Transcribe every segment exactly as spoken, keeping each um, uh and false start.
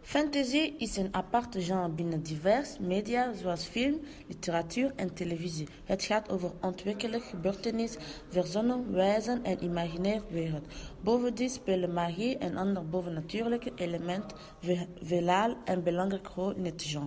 Fantasy is een apart genre binnen diverse media zoals film, literatuur en televisie. Het gaat over ontwikkelig gebeurtenis, verzonnen wijzen en imaginaire wereld. Bovendien spelen magie en andere bovennatuurlijke elementen veelal een belangrijke rol in het genre.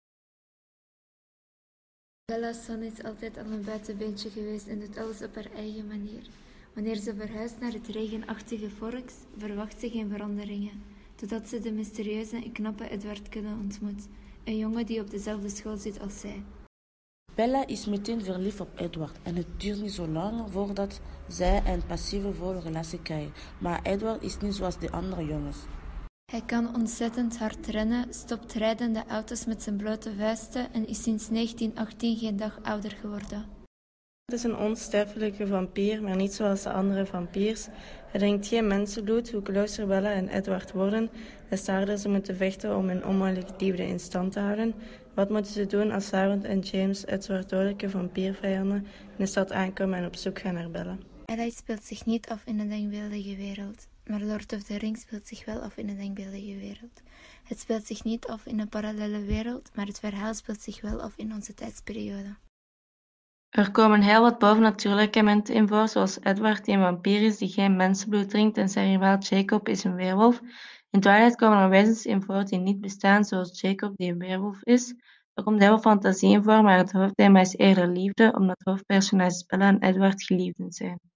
Bella Swan is altijd al een buitenbeentje geweest en doet alles op haar eigen manier. Wanneer ze verhuist naar het regenachtige Forks, verwacht ze geen veranderingen, totdat ze de mysterieuze en knappe Edward Cullen ontmoet, een jongen die op dezelfde school zit als zij. Bella is meteen verliefd op Edward en het duurt niet zo lang voordat zij een passieve volle relatie krijgen. Maar Edward is niet zoals de andere jongens. Hij kan ontzettend hard rennen, stopt rijdende auto's met zijn blote vuisten en is sinds negentien achttien geen dag ouder geworden. Het is een onsterfelijke vampier, maar niet zoals de andere vampiers. Hij drinkt geen mensenbloed, hoe closer Bella en Edward worden, des te harder ze moeten vechten om hun onmogelijke liefde in stand te houden. Wat moeten ze doen als Sarah en James, Edward dodelijke vampiervijanden, in de stad aankomen en op zoek gaan naar Bella? Ella speelt zich niet af in een denkbeeldige wereld, maar Lord of the Rings speelt zich wel af in een denkbeeldige wereld. Het speelt zich niet af in een parallele wereld, maar het verhaal speelt zich wel af in onze tijdsperiode. Er komen heel wat bovennatuurlijke elementen in voor, zoals Edward die een vampier is die geen mensenbloed drinkt en zijn rivaal Jacob is een weerwolf. In Twilight komen er wezens in voor die niet bestaan, zoals Jacob die een weerwolf is. Er komt heel veel fantasie in voor, maar het hoofdthema is eerder liefde, omdat hoofdpersonages Bella en Edward geliefden zijn.